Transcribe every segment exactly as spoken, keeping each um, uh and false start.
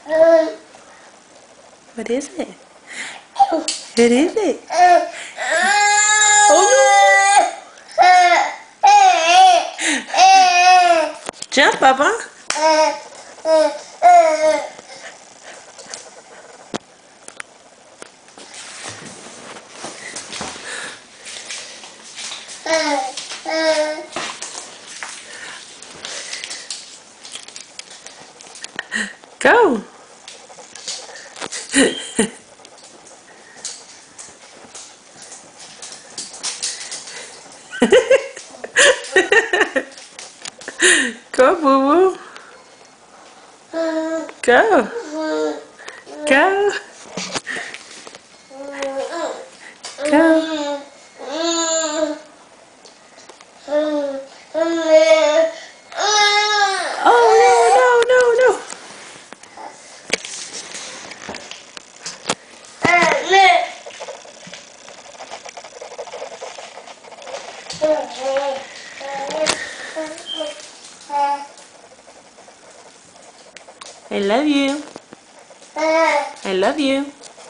What is it? What is it? Oh no! Jump, Bubba. Go. Go, boo boo. Go. Go. Go. Oh no, no, no, no. I love you. I love you.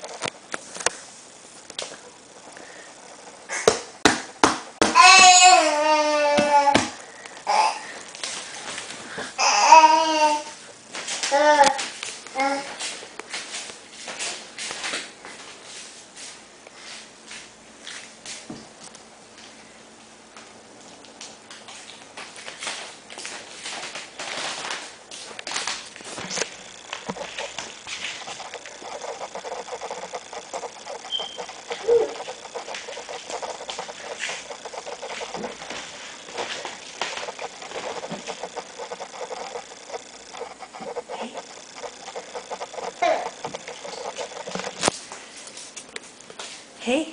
Hey.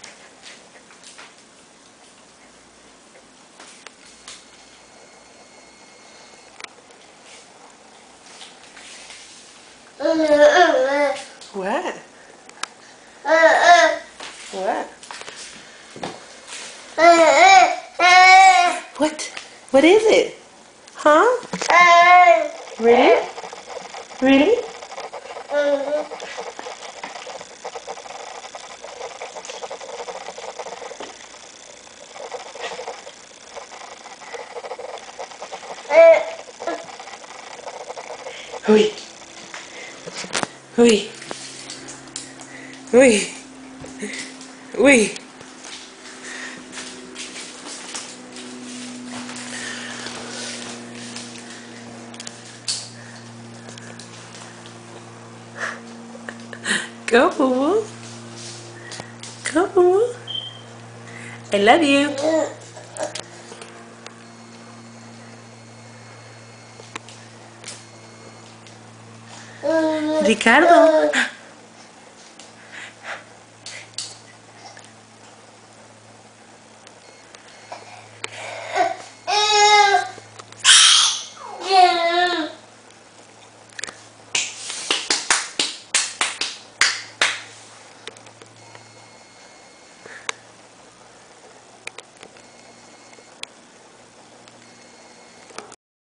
What? What? What? What is it? Huh? Really? Really? Hui. Hui. Hui. Hui. Go, boo boo. Go, boo boo. I love you. Ricardo.